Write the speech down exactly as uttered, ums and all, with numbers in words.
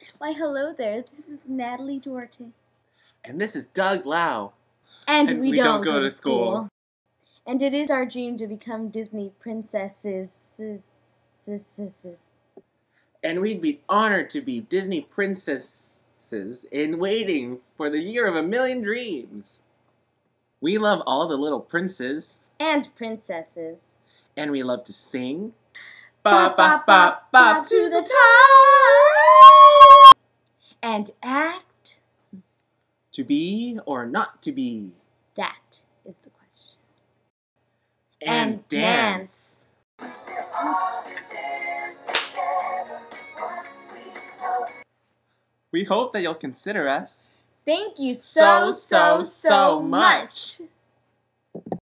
Why, hello there. This is Natalie Duarte. And this is Doug Lau. And, And we, we don't, don't go to school. And it is our dream to become Disney princesses. And we'd be honored to be Disney princesses in waiting for the year of a million dreams. We love all the little princes. And princesses. And we love to sing. Bop, bop, bop, bop to the top. And act. To be or not to be. That is the question. And, and dance. dance. We hope that you'll consider us. Thank you so, so, so, so much.